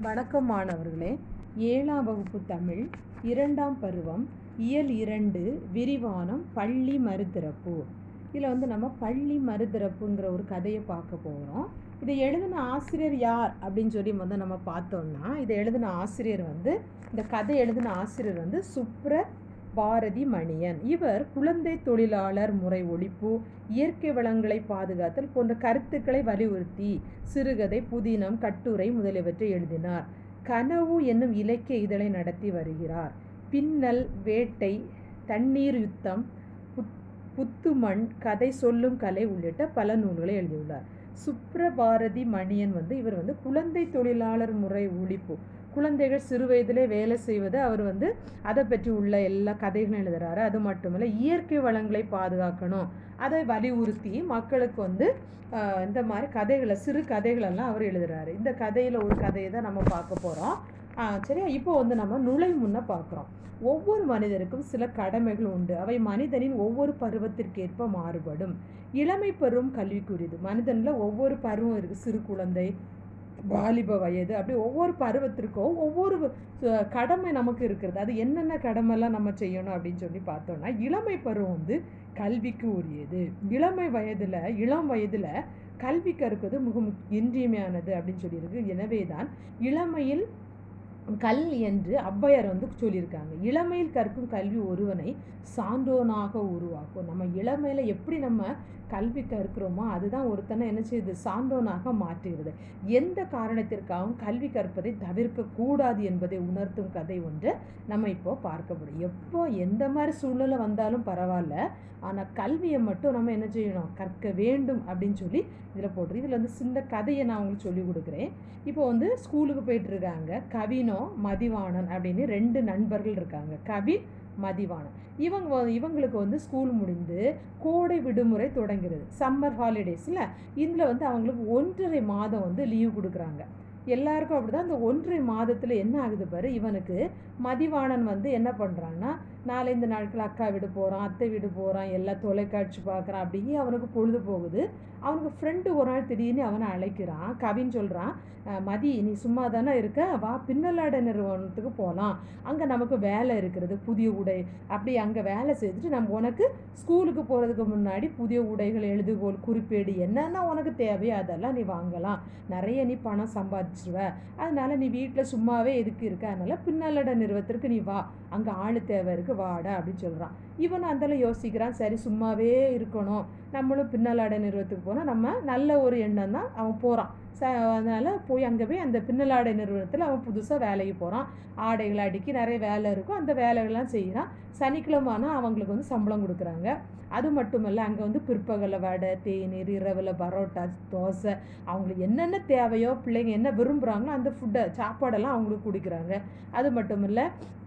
வணக்கம் மாணவர்களே. 7ஆம் வகுப்பு தமிழ் 2ஆம் பருவம் இயல் 2 விரிவானம் பள்ளி மறுதிறப்பு. இதில் நம்ம பள்ளி மறுதிறப்புங்கிற ஒரு கதையை பார்க்க போகிறோம். இதை எழுதின ஆசிரியர் யார் அப்படின்னு சொல்லி நம்ம பார்த்தோம்னா, இதை எழுதின ஆசிரியர் இந்த கதை எழுதின ஆசிரியர் சுப்ரபாரதி மணியன். இவர் குழந்தை தொழிலாளர் முறை ஒழிப்பு, இயற்கை வளங்களை பாதுகாத்தல் போன்ற கருத்துக்களை வலியுறுத்தி சிறுகதை, புதினம், கட்டுரை முதலியவற்றை எழுதினார். கனவு என்னும் இலக்கிய இதழை நடத்தி வருகிறார். பின்னல், வேட்டை, தண்ணீர் யுத்தம், புத்துமண், கதை சொல்லும் கலை உள்ளிட்ட பல நூல்களை எழுதியுள்ளார். சுப்ரபாரதி மணியன் இவர் குழந்தை தொழிலாளர் முறை ஒழிப்பு, குழந்தைகள் சிறு வயதிலே வேலை செய்வது, அவர் அதை பற்றி உள்ள எல்லா கதைகளும் எழுதுகிறாரு. அது மட்டுமில்லை, இயற்கை வளங்களை பாதுகாக்கணும், அதை வலியுறுத்தி மக்களுக்கு இந்த மாதிரி கதைகளை, சிறு கதைகளெல்லாம் அவர் எழுதுகிறாரு. இந்த கதையில் ஒரு கதையை தான் நம்ம பார்க்க போகிறோம். சரியா? இப்போ நம்ம நுழை முன்ன பார்க்குறோம். ஒவ்வொரு மனிதருக்கும் சில கடமைகள் உண்டு. அவை மனிதனின் ஒவ்வொரு பருவத்திற்கேற்ப மாறுபடும். இளமை பருவம் கல்விக்குரியது. மனிதனில் ஒவ்வொரு பருவம் இருக்குது. சிறு குழந்தை, வாலிப வயது, அப்படி ஒவ்வொரு பருவத்திற்கும் ஒவ்வொரு கடமை நமக்கு இருக்கிறது. அது என்னென்ன கடமைலாம் நம்ம செய்யணும் அப்படின்னு சொல்லி பார்த்தோம்னா, இளமை பருவம் கல்விக்கு உரியது. இளம் வயதில் கல்வி கற்பது மிக இன்றியமையானது அப்படின்னு சொல்லியிருக்கு. எனவே தான் இளமையில் கல் என்று ஔவையார் சொல்லியிருக்காங்க. இளமையில் கற்கும் கல்வி ஒருவனை சான்றோனாக உருவாக்கும். நம்ம இளமையில் எப்படி நம்ம கல்வி கற்கிறோமோ அதுதான் ஒருத்தனை என்ன செய்யுது, சான்றோனாக மாற்றுகிறது. எந்த காரணத்திற்காகவும் கல்வி கற்பதை தவிர்க்கக்கூடாது என்பதை உணர்த்தும் கதை ஒன்று நம்ம இப்போ பார்க்க முடியும். எப்போ எந்த மாதிரி சூழ்நிலை வந்தாலும் பரவாயில்ல, ஆனால் கல்வியை மட்டும் நம்ம என்ன செய்யணும், கற்க வேண்டும் அப்படின்னு சொல்லி இதில் போட்டு, இதில் சின்ன கதையை நான் உங்களுக்கு சொல்லி கொடுக்குறேன். இப்போ ஸ்கூலுக்கு போயிட்டுருக்காங்க. கவினோ மதிவாணன் அப்படின்னு 2 நண்பர்கள் இருக்காங்க. கவின், மதிவாணன். இவங்களுக்கு ஸ்கூல் முடிந்து கோடை விடுமுறை தொடங்கிறது. சம்மர் ஹாலிடேஸில் இதில் அவங்களுக்கு 1.5 மாதம் லீவ் கொடுக்குறாங்க. எல்லாருக்கும் அப்படி தான். அந்த 1.5 மாதத்தில் என்ன ஆகுது பாரு, இவனுக்கு மதிவாணன் என்ன பண்ணுறான்னா, 4-5 நாட்கள் அக்கா வீடு போகிறான், அத்தை வீடு போகிறான், எல்லாம் தொலைக்காட்சி பார்க்குறான். அப்படியே அவனுக்கு பொழுது போகுது. அவனுக்கு ஃப்ரெண்டு ஒரு நாள் திடீர்னு அவனை அழைக்கிறான். கவின் சொல்கிறான், மதி நீ சும்மா தானே இருக்க, வா பின்னலாடை நிறுவனத்துக்கு போகலாம், அங்கே நமக்கு வேலை இருக்கிறது, புதிய உடை, அப்படி அங்கே வேலை செய்துட்டு நம்ம உனக்கு ஸ்கூலுக்கு போகிறதுக்கு முன்னாடி புதிய உடைகள், எழுதுகோள், குறிப்பேடு என்னென்ன உனக்கு தேவையோ அதெல்லாம் நீ வாங்கலாம், நிறைய நீ பணம் சம்பாதிச்சிருவ, அதனால் நீ வீட்டில் சும்மாவே எதுக்கு இருக்க, அதனால் பின்னலாடை நிறுவனத்திற்கு நீ வா, அங்கே ஆள் தேவை இருக்குது, வாடா அப்படின்னு சொல்கிறான். இவன் அதெல்லாம் யோசிக்கிறான், சரி சும்மாவே இருக்கணும், நம்மளும் பின்னலாடை நிறுவனத்துக்கு போனால் நம்ம நல்ல ஒரு எண்ணம் தான், அவன் போகிறான். அதனால் போய் அங்கே போய் அந்த பின்னலாடை நிறுவனத்தில் அவன் புதுசாக வேலைக்கு போகிறான். ஆடைகளை அடுக்கி நிறைய வேலை இருக்கும், அந்த வேலைகள்லாம் செய்கிறான். சனிக்கிழமைனா அவங்களுக்கு சம்பளம் கொடுக்குறாங்க. அது மட்டும் இல்லை, அங்கே பிற்பகலில் வடை, தேநீர், இரவில் பரோட்டா, தோசை, அவங்களுக்கு என்னென்ன தேவையோ, பிள்ளைங்க என்ன விரும்புகிறாங்களோ அந்த ஃபுட்டை, சாப்பாடெல்லாம் அவங்களுக்கு கொடுக்குறாங்க. அது மட்டும் இல்லை,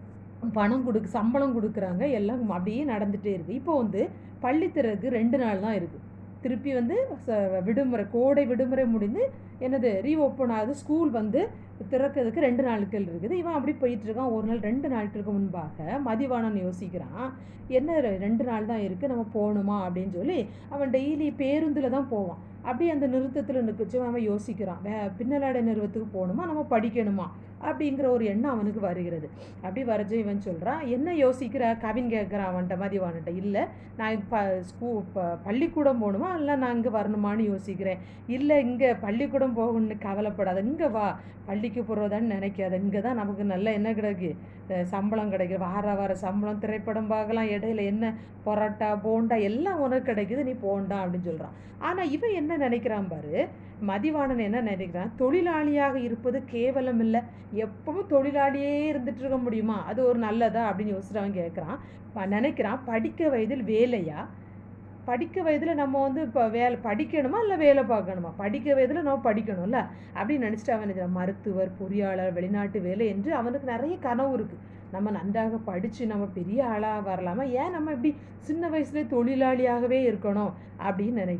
சம்பளம் கொடுக்குறாங்க. எல்லாம் அப்படியே நடந்துகிட்டே இருக்குது. இப்போ பள்ளி திறக்கு 2 நாள் தான் இருக்குது. திருப்பி விடுமுறை, கோடை விடுமுறை முடிந்து ரீஓப்பன் ஆகுது. ஸ்கூல் திறக்கிறதுக்கு 2 நாட்கள் இருக்குது. இவன் அப்படி போயிட்டுருக்கான். ஒரு நாள் 2 நாட்களுக்கு முன்பாக மதிவாணன் யோசிக்கிறான், என்ன 2 நாள் தான் இருக்குது, நம்ம போகணுமா அப்படின்னு சொல்லி. அவன் டெய்லி பேருந்தில் தான் போவான். அப்படியே அந்த நிறுத்தத்தில் நிற்கிச்சு அவன் யோசிக்கிறான், பின்னலாடை நிறுவனத்துக்கு போகணுமா, நம்ம படிக்கணுமா அப்படிங்கிற ஒரு எண்ணம் அவனுக்கு வருகிறது. அப்படி வரஜ இவன் சொல்கிறான், என்ன யோசிக்கிற, கவின் கேட்குறான் அவன்கிட்ட, மதிவான்கிட்ட. இல்லை, நான் பள்ளிக்கூடம் போகணுமா இல்லை நான் இங்கே வரணுமான்னு யோசிக்கிறேன். இல்லை, இங்கே பள்ளிக்கூடம் போகணுன்னு கவலைப்படாத, இங்கே வா, பள்ளிக்கு போகிறதான்னு நினைக்காத, இங்கே தான் நமக்கு நல்ல என்ன கிடைக்கு, சம்பளம் கிடைக்குது, வார சம்பளம், திரைப்படம் பார்க்கலாம், இடையில என்ன பரோட்டா, போண்டா எல்லாம் உனக்கு கிடைக்குது, நீ போண்டா அப்படின்னு சொல்கிறான். ஆனால் இவன் என்ன நினைக்கிறான் பாரு, மதிவாணன் என்ன நினைக்கிறான், தொழிலாளியாக இருப்பது கேவலம் இல்லை, எப்பவும் தொழிலாளியே இருந்துட்டு இருக்க முடியுமா, அது ஒரு நல்லதா அப்படின்னு யோசிச்சுட்டு கேட்குறான். நினைக்கிறான், படிக்க வயதில் வேலையா, படிக்க வயதில் நம்ம இப்போ வேலை படிக்கணுமா இல்லை வேலை பார்க்கணுமா, படிக்க வயதில் நம்ம படிக்கணும்ல அப்படின்னு நினச்சிட்டு அவன் மருத்துவர், பொறியாளர், வெளிநாட்டு வேலை என்று அவனுக்கு நிறைய கனவு இருக்குது. நம்ம நன்றாக படித்து நம்ம பெரிய ஆளாக வரலாமா, ஏன் நம்ம இப்படி சின்ன வயசுலேயே தொழிலாளியாகவே இருக்கணும் அப்படின்னு நினைக்கிறான்.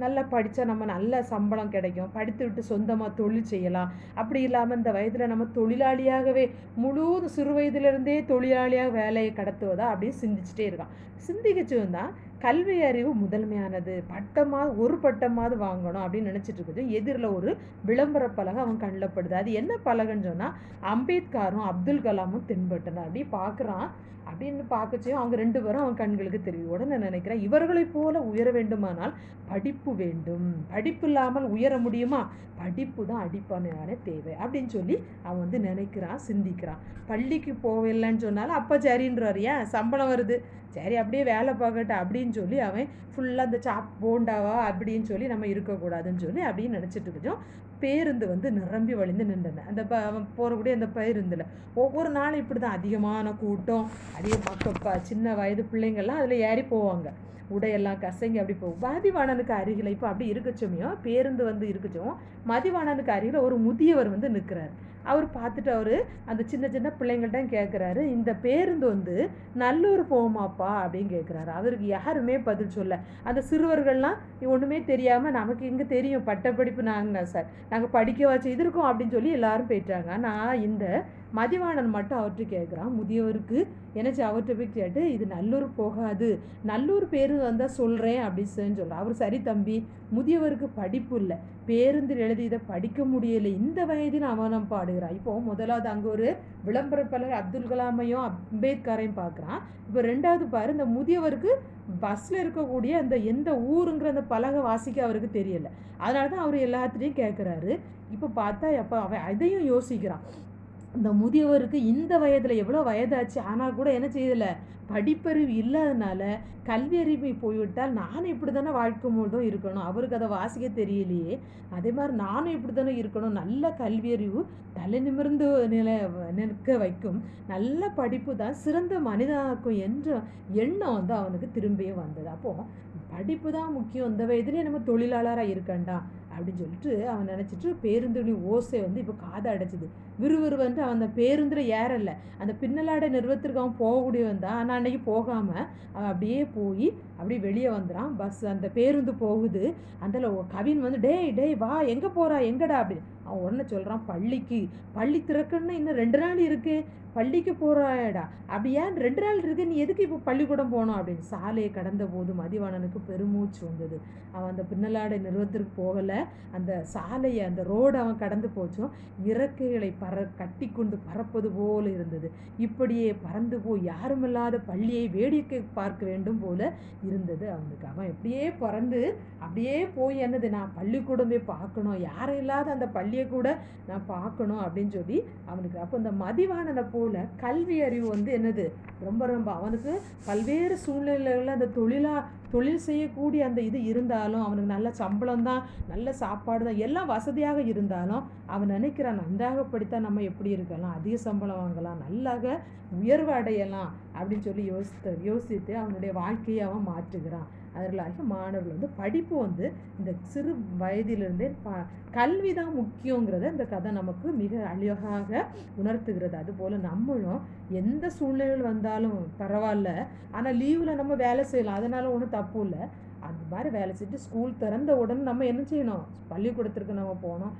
நல்லா படித்தா நம்ம நல்ல சம்பளம் கிடைக்கும், படித்து விட்டு சொந்தமாக தொழில் செய்யலாம். அப்படி இல்லாமல் இந்த வயதில் நம்ம தொழிலாளியாகவே முழு சிறு வயதிலிருந்தே தொழிலாளியாக வேலையை கடத்துவதா அப்படின்னு சிந்திச்சுட்டே இருக்கான். சிந்திக்கச்சும் தான் கல்வி அறிவு முதன்மையானது, ஒரு பட்டமாவது வாங்கணும் அப்படின்னு நினச்சிட்டு இருக்குது. எதிரில் ஒரு விளம்பர பலகை அவன் கண்ணில் படுது. அது என்ன பலகைன்னு சொன்னால் அம்பேத்கரும் அப்துல் கலாமும் தென்பட்டனர். அப்படி பார்க்குறான். அப்படின்னு பார்க்கச்சையும் அவங்க 2 பேரும் அவன் கண்களுக்கு தெரியும். உடனே நினைக்கிறேன், இவர்களைப் போல உயர வேண்டுமானால் படிப்பு வேண்டும். படிப்பு இல்லாமல் உயர முடியுமா? படிப்பு தான் அடிப்படையான தேவை அப்படின்னு சொல்லி அவன் வந்து நினைக்கிறான், சிந்திக்கிறான். பள்ளிக்கு போகலன்னு சொன்னாலும் அப்போ சரின்றார். ஏன் சம்பளம் வருது, சரி அப்படியே வேலை பார்க்கட்டும் அப்படின்னு சொல்லி அவன் ஃபுல்லாக அந்த போண்டாவா அப்படின்னு சொல்லி நம்ம இருக்கக்கூடாதுன்னு சொல்லி அப்படின்னு நினச்சிட்டு இருக்கோம். பேருந்து வந்து நிரம்பி வழிந்து நின்றன. அந்த அவன் போகக்கூடிய அந்த பேருந்தில் ஒவ்வொரு நாளும் இப்படி தான் அதிகமான கூட்டம், அதிக மக்கள், சின்ன வயது பிள்ளைங்கள்லாம் அதில் ஏறி போவாங்க. உடையெல்லாம் கசங்கி அப்படி போகும். மதிவாணனுக்கு அருகில் இப்போ அப்படி இருக்கச்சோமையோ பேருந்து வந்து இருக்கச்சோம், மதிவாணனுக்கு அருகில் ஒரு முதியவர் வந்து நிற்கிறார். அவர் பார்த்துட்டு அவர் அந்த சின்ன சின்ன பிள்ளைங்கள்ட்ட கேட்குறாரு, இந்த பேருந்து வந்து நல்லூர் போகுமாப்பா அப்படின்னு கேட்குறாரு. அவருக்கு யாருமே பதில் சொல்ல. அந்த சிறுவர்கள்லாம் ஒன்றுமே தெரியாமல், நமக்கு இங்கே தெரியும் பட்டப்படிப்பு நாங்கள் படிக்க வச்சு இது இருக்கோம் அப்படின்னு சொல்லி எல்லாரும் போயிட்டாங்க. ஆனால் இந்த மதிவாணன் மட்டும் அவர்கிட்ட கேட்குறான். முதியவருக்கு என்னச்சு அவர்கிட்ட போய் கேட்டு, இது நல்லூர் போகாது, நல்லூர் பேருந்து வந்தால் சொல்கிறேன் அப்படின்னு சொல்கிறார். அவர் சரி தம்பி, முதியவருக்கு படிப்பு இல்லை, பேருந்தில் எழுதி இதை படிக்க முடியலை, இந்த வயதில் அவனம் பாடுகிறான். இப்போ முதலாவது அங்கே ஒரு விளம்பர பலகை அப்துல் கலாமையும் அம்பேத்கரையும் பார்க்குறான். இப்போ 2வது பாரு, இந்த முதியவருக்கு பஸ்ஸில் இருக்கக்கூடிய அந்த எந்த ஊருங்கிற அந்த பலகை வாசிக்க அவருக்கு தெரியலை. அதனால தான் அவர் எல்லாத்துலேயும் கேட்குறாரு. இப்போ பார்த்தா எப்போ அவன் அதையும் யோசிக்கிறான். இந்த முதியவருக்கு இந்த வயதில் எவ்வளோ வயதாச்சு, ஆனால் கூட என்ன செய்யலை, படிப்பறிவு இல்லாதனால கல்வி அறிவு போய்விட்டால் நானும் இப்படி தானே வாழ்க்கை முழுதும் இருக்கணும், அவருக்கு அதை வாசிக்க தெரியலையே, அதே மாதிரி நானும் இப்படி தானே இருக்கணும், நல்ல கல்வியறிவு தலை நிமிர்ந்து நிற்க வைக்கும், நல்ல படிப்பு தான் சிறந்த மனிதனாக்கும் என்ற எண்ணம் வந்து அவனுக்கு திரும்பியும் வந்தது. அப்போது படிப்பு தான் முக்கியம், இந்த வயதுலேயே நம்ம தொழிலாளராக இருக்கண்டா அப்படின்னு சொல்லிட்டு அவன் நினச்சிட்டு பேருந்துகளின் ஓசை வந்து இப்போ காதை அடைச்சிது. விறுவிறுவன்ட்டு அவன் அந்த பேருந்தில் ஏறலை. அந்த பின்னலாடை நிறுவத்திற்கு அவன் போகக்கூடிய வந்தான். ஆனால் அன்றைக்கி போகாமல் அவன் அப்படியே போய் அப்படியே வெளியே வந்துடான். பஸ் அந்த பேருந்து போகுது. அதில் கவின் வந்து டேய் வா, எங்கே போகிறா, எங்கடா அப்படின்னு அவன் உடனே சொல்கிறான், பள்ளி திறக்கணுன்னு இன்னும் 2 நாள் இருக்குது, பள்ளிக்கு போகிறாயடா, அப்படி ஏன் 2 நாள் இருக்குது, நீ எதுக்கு இப்போ பள்ளிக்கூடம் போகணும் அப்படின்னு. சாலையை கடந்த போது மதிவாணனுக்கு பெருமூச்சு வந்தது. அவன் அந்த பின்னலாடை நிறுவத்திற்கு போகலை, அந்த சாலையை அந்த ரோடு அவன் கடந்து போச்சும் இறக்கைகளை கட்டி கொண்டு பறப்பது போல் இருந்தது. இப்படியே பறந்து போய் யாருமில்லாத பள்ளியை வேடிக்கை பார்க்க வேண்டும் போல இருந்தது அவனுக்கு. அவன் எப்படியே பறந்து அப்படியே போய் என்னது, நான் பள்ளிக்கூடமே பார்க்கணும், யாரும் இல்லாத அந்த பள்ளியை கூட நான் பார்க்கணும் அப்படின்னு சொல்லி அவனுக்கு. அப்போ இந்த மதிவாணனை போல கல்வி அறிவு வந்து என்னது ரொம்ப ரொம்ப அவனுக்கு பல்வேறு சூழ்நிலைகளில் அந்த தொழில் செய்யக்கூடிய அந்த இது இருந்தாலும், அவனுக்கு நல்ல சம்பளம் தான், நல்ல சாப்பாடு தான், எல்லாம் வசதியாக இருந்தாலும் அவன் நினைக்கிறான், நன்றாக படித்தா நம்ம எப்படி இருக்கலாம், அதிக சம்பளம் வாங்கலாம், நல்லாக உயர்வு அடையலாம் அப்படின்னு சொல்லி யோசித்து அவனுடைய வாழ்க்கையை அவன் மாற்றுகிறான். அதற்காக மாணவர்கள் வந்து படிப்பு வந்து இந்த சிறு வயதிலிருந்தே கல்வி தான் முக்கியங்கிறத இந்த கதை நமக்கு மிக அழகாக உணர்த்துகிறது. அதுபோல் நம்மளும் எந்த சூழ்நிலைகள் வந்தாலும் பரவாயில்ல, ஆனால் லீவில் நம்ம வேலை செய்யலாம், அதனால் ஒன்றும் தப்பு இல்லை. அந்த மாதிரி வேலை செஞ்சுட்டு ஸ்கூல் திறந்த உடனே நம்ம என்ன செய்யணும், பள்ளிக்கூடத்திற்கு நம்ம போனோம்.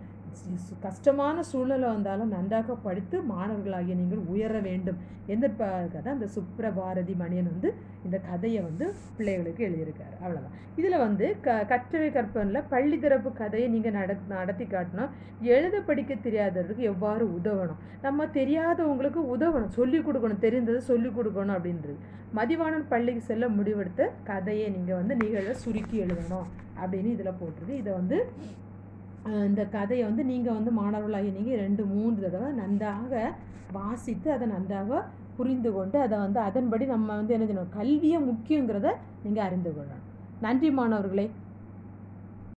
கஷ்டமான சூழ்நிலை வந்தாலும் நன்றாக படித்து மாணவர்களாகிய நீங்கள் உயர வேண்டும் என்பதற்காக அந்த சுப்ரபாரதி மணியன் வந்து இந்த கதையை வந்து பிள்ளைகளுக்கு எழுதியிருக்காரு. அவ்வளோதான். இதில் வந்து கற்றவை கற்பனில் பள்ளி திறப்பு கதையை நீங்கள் நடத்தி காட்டணும். எழுத படிக்க தெரியாதவர்களுக்கு எவ்வாறு உதவணும், நம்ம தெரியாதவங்களுக்கு உதவணும், சொல்லிக் கொடுக்கணும், தெரிந்ததை சொல்லிக் கொடுக்கணும் அப்படின்றது. மதிவாணன் பள்ளிக்கு செல்ல முடிவெடுத்த கதையை நீங்கள் வந்து நிகழ சுருக்கி எழுதணும் அப்படின்னு இதில் போட்டிருக்கு. இதை வந்து இந்த கதையை வந்து நீங்கள் வந்து மாணவர்களாகி நீங்கள் 2-3 தடவை நன்றாக வாசித்து அதை நன்றாக புரிந்து கொண்டு அதை வந்து அதன்படி நம்ம வந்து என்ன செய்யணும், கல்வியை முக்கியங்கிறத நீங்கள் அறிந்து கொள்ளணும். நன்றி மாணவர்களே.